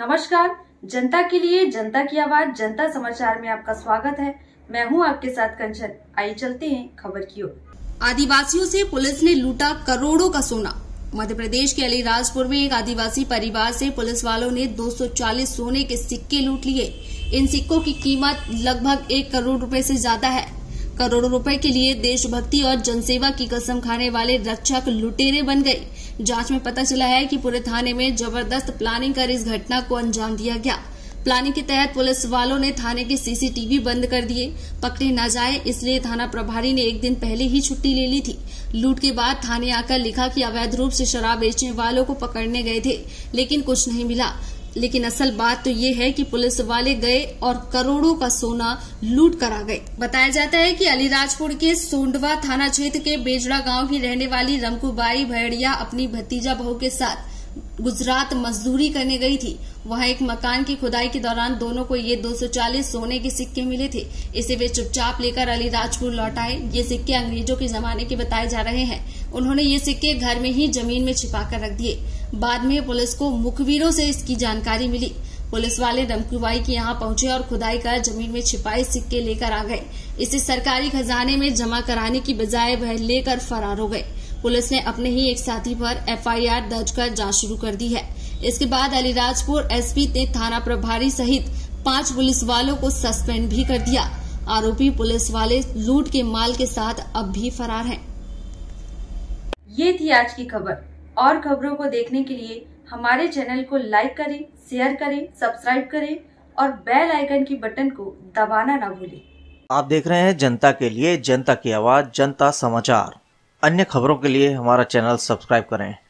नमस्कार, जनता के लिए जनता की आवाज जनता समाचार में आपका स्वागत है। मैं हूं आपके साथ कंचन। आइए चलते हैं खबर की ओर। आदिवासियों से पुलिस ने लूटा करोड़ों का सोना। मध्य प्रदेश के अलीराजपुर में एक आदिवासी परिवार से पुलिस वालों ने 240 सोने के सिक्के लूट लिए। इन सिक्कों की कीमत लगभग 1 करोड़ रुपए से ज्यादा है। करोड़ों रुपए के लिए देशभक्ति और जनसेवा की कसम खाने वाले रक्षक लुटेरे बन गए। जांच में पता चला है कि पूरे थाने में जबरदस्त प्लानिंग कर इस घटना को अंजाम दिया गया। प्लानिंग के तहत पुलिस वालों ने थाने के सीसीटीवी बंद कर दिए। पकड़े न जाए इसलिए थाना प्रभारी ने एक दिन पहले ही छुट्टी ले ली थी। लूट के बाद थाने आकर लिखा कि अवैध रूप से शराब बेचने वालों को पकड़ने गए थे, लेकिन कुछ नहीं मिला। लेकिन असल बात तो ये है कि पुलिस वाले गए और करोड़ों का सोना लूट कर आ गए। बताया जाता है कि अलीराजपुर के सोंडवा थाना क्षेत्र के बेजड़ा गांव की रहने वाली रमकुबाई भैड़िया अपनी भतीजा बहू के साथ गुजरात मजदूरी करने गई थी। वहां एक मकान की खुदाई के दौरान दोनों को ये 240 सोने के सिक्के मिले थे। इसे वे चुपचाप लेकर अलीराजपुर लौट आए। ये सिक्के अंग्रेजों के जमाने के बताए जा रहे हैं। उन्होंने ये सिक्के घर में ही जमीन में छिपा कर रख दिए। बाद में पुलिस को मुखबिरों से इसकी जानकारी मिली। पुलिस वाले रमकुबाई के यहाँ पहुंचे और खुदाई कर जमीन में छिपाए सिक्के लेकर आ गए। इसे सरकारी खजाने में जमा कराने की बजाय वह लेकर फरार हो गए। पुलिस ने अपने ही एक साथी पर एफआईआर दर्ज कर जांच शुरू कर दी है। इसके बाद अलीराजपुर एसपी ने थाना प्रभारी सहित 5 पुलिस वालों को सस्पेंड भी कर दिया। आरोपी पुलिस वाले लूट के माल के साथ अब भी फरार हैं। ये थी आज की खबर। और खबरों को देखने के लिए हमारे चैनल को लाइक करें, शेयर करें, सब्सक्राइब करें और बेल आइकन की बटन को दबाना ना भूलें। आप देख रहे हैं जनता के लिए जनता की आवाज जनता समाचार। अन्य खबरों के लिए हमारा चैनल सब्सक्राइब करें।